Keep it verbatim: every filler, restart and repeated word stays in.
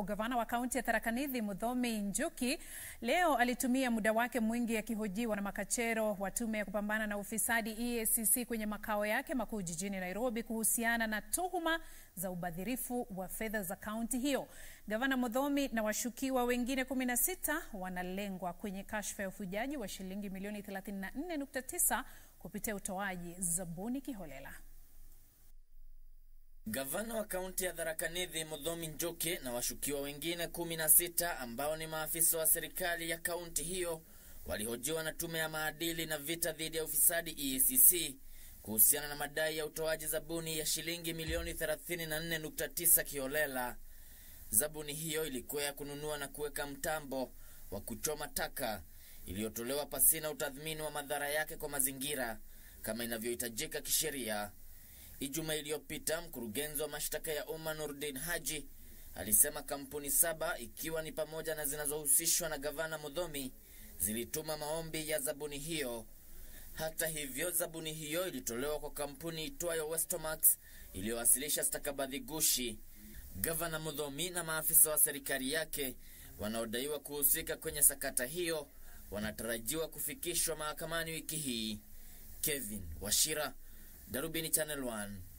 Gavana wa kaunti ya Tharaka Nithi Muthomi Njuki leo alitumia muda wake mwingi akihojiwa na makachero wa tume ya kupambana na ufisadi E A C C kwenye makao yake makuu jijini Nairobi kuhusiana na tuhuma za ubadhirifu wa fedha za kaunti hiyo. Gavana Muthomi na washukiwa wengine kumi na sita wanalengwa kwenye kashfa ya ufujaji wa shilingi milioni thelathini na nne nukta tisa kupitia utoaji zabuni kiholela. Gavana wa kaunti ya Tharaka Nithi Muthomi Njuki na washukiwa wengine kumi na sita ambao ni maafisa wa serikali ya kaunti hiyo walihojiwa na tume ya maadili na vita dhidi ya ufisadi E A C C kuhusiana na madai ya utoaji zabuni ya shilingi milioni thelathini na nne nukta tisa kiholela. Zabuni hiyo ilikuwa ya kununua na kuweka mtambo wa kuchoma taka iliyotolewa pasina utathmini wa madhara yake kwa mazingira kama inavyohitajika kisheria. Ijumaa iliyopita, mkurugenzi wa mashtaka ya umma Nurdin Haji alisema kampuni saba ikiwa ni pamoja na zinazohusishwa na Gavana Muthomi zilituma maombi ya zabuni hiyo. Hata hivyo, zabuni hiyo ilitolewa kwa kampuni itwayo Westomax iliyowasilisha stakabadhi gushi. Gavana Muthomi na maafisa wa serikali yake wanaodaiwa kuhusika kwenye sakata hiyo wanatarajiwa kufikishwa mahakamani wiki hii. Kevin Washira, Darubini Channel one.